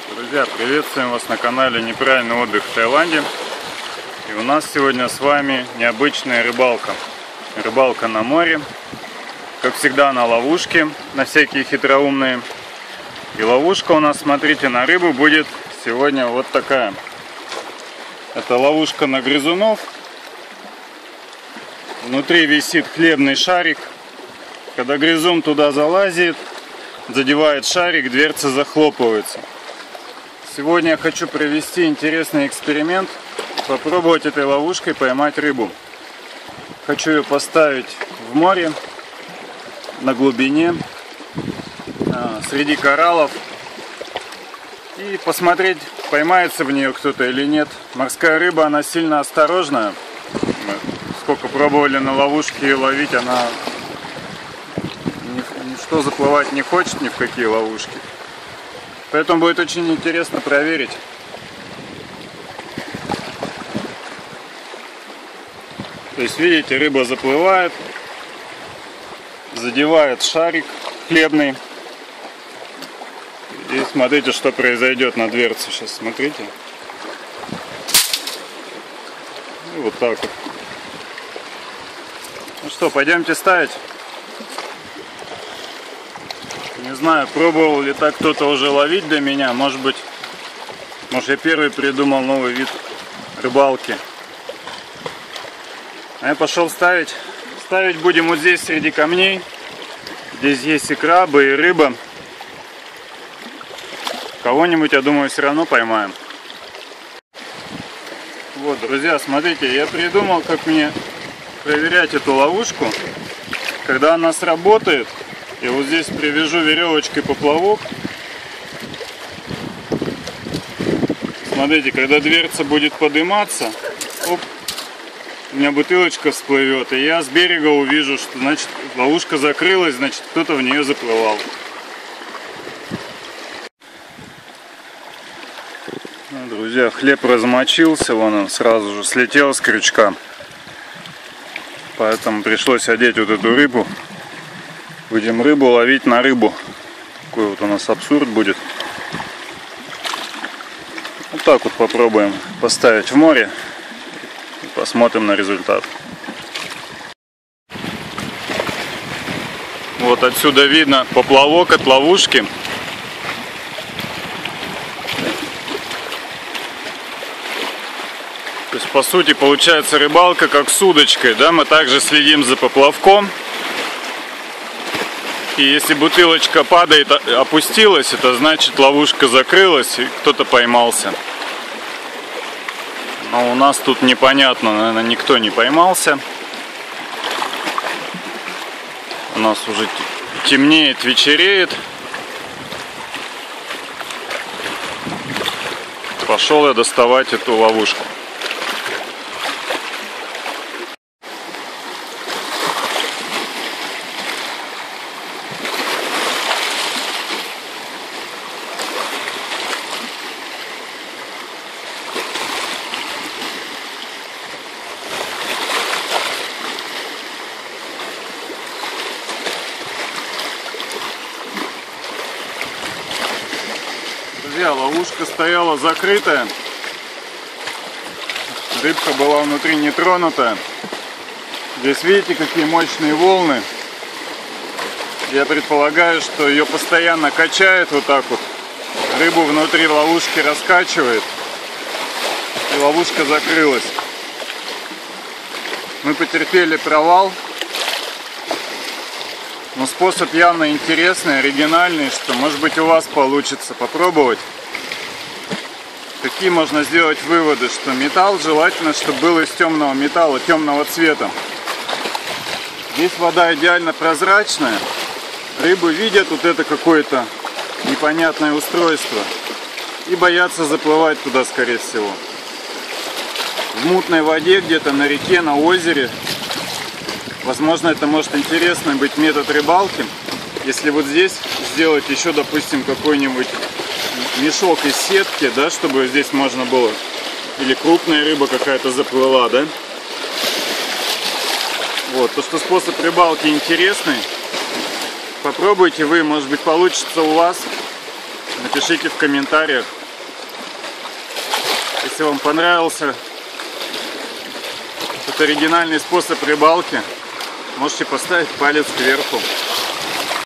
Друзья, приветствуем вас на канале Неправильный отдых в Таиланде. И у нас сегодня с вами необычная рыбалка. Рыбалка на море. Как всегда, на ловушке, на всякие хитроумные. И ловушка у нас, смотрите, на рыбу будет сегодня вот такая. Это ловушка на грызунов. Внутри висит хлебный шарик. Когда грызун туда залазит, задевает шарик, дверца захлопывается. Сегодня я хочу провести интересный эксперимент. Попробовать этой ловушкой поймать рыбу. Хочу ее поставить в море, на глубине, среди кораллов. И посмотреть, поймается в нее кто-то или нет. Морская рыба, она сильно осторожная. Сколько пробовали на ловушке ее ловить, она ничто заплывать не хочет ни в какие ловушки. Поэтому будет очень интересно проверить. То есть, видите, рыба заплывает, задевает шарик хлебный. И смотрите, что произойдет на дверце. Сейчас смотрите. И вот так вот. Ну что, пойдемте ставить. Не знаю, пробовал ли так кто-то уже ловить до меня. Может я первый придумал новый вид рыбалки. А я пошел ставить. Ставить будем вот здесь среди камней. Здесь есть и крабы, и рыба. Кого-нибудь, я думаю, все равно поймаем. Вот, друзья, смотрите, я придумал, как мне проверять эту ловушку. Когда она сработает, я вот здесь привяжу веревочкой поплавок. Смотрите, когда дверца будет подниматься, оп, у меня бутылочка всплывет, и я с берега увижу, что, значит, ловушка закрылась, значит, кто-то в нее заплывал. Ну, друзья, хлеб размочился, вон он сразу же слетел с крючка. Поэтому пришлось одеть вот эту рыбу. Будем рыбу ловить на рыбу. Такой вот у нас абсурд будет. Вот так вот попробуем поставить в море. И посмотрим на результат. Вот отсюда видно поплавок от ловушки. То есть, по сути, получается рыбалка как с удочкой, да? Мы также следим за поплавком. И если бутылочка падает, опустилась, это значит, ловушка закрылась и кто-то поймался. Но у нас тут непонятно, наверное, никто не поймался. У нас уже темнеет, вечереет. Пошел я доставать эту ловушку. Друзья, ловушка стояла закрытая. Рыбка была внутри не тронутая. Здесь видите, какие мощные волны. Я предполагаю, что ее постоянно качает вот так вот. Рыбу внутри ловушки раскачивает. И ловушка закрылась. Мы потерпели провал. Но способ явно интересный, оригинальный, что, может быть, у вас получится попробовать. Какие можно сделать выводы, что металл желательно, чтобы был из темного металла, темного цвета. Здесь вода идеально прозрачная. Рыбы видят вот это какое-то непонятное устройство и боятся заплывать туда, скорее всего. В мутной воде, где-то на реке, на озере. Возможно, это может интересный быть метод рыбалки. Если вот здесь сделать еще, допустим, какой-нибудь мешок из сетки, да, чтобы здесь можно было, или крупная рыба какая-то заплыла, да. Вот, то, что способ рыбалки интересный. Попробуйте вы, может быть, получится у вас. Напишите в комментариях. Если вам понравился этот оригинальный способ рыбалки, можете поставить палец кверху.